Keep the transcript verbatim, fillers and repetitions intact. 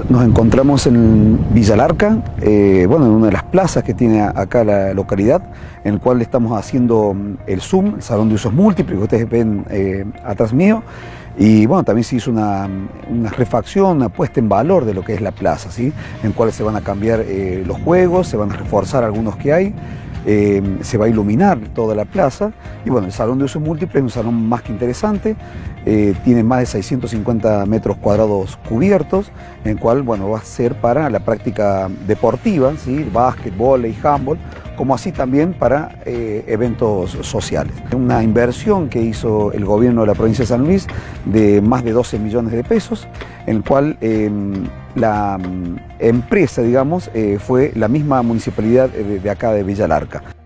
Nos encontramos en Villa Larca, eh, bueno, en una de las plazas que tiene acá la localidad, en el cual estamos haciendo el Zoom, el Salón de Usos Múltiples, que ustedes ven eh, atrás mío. Y bueno, también se hizo una, una refacción, una puesta en valor de lo que es la plaza, ¿sí? En cual se van a cambiar eh, los juegos, se van a reforzar algunos que hay. Eh, se va a iluminar toda la plaza y bueno, el Salón de Usos Múltiples es un salón más que interesante, eh, tiene más de seiscientos cincuenta metros cuadrados cubiertos, en el cual bueno, va a ser para la práctica deportiva, ¿sí? Básquet, vóley, handball, como así también para eh, eventos sociales. Una inversión que hizo el gobierno de la provincia de San Luis de más de doce millones de pesos, en el cual eh, la empresa, digamos, eh, fue la misma municipalidad de, de acá de Villa Larca.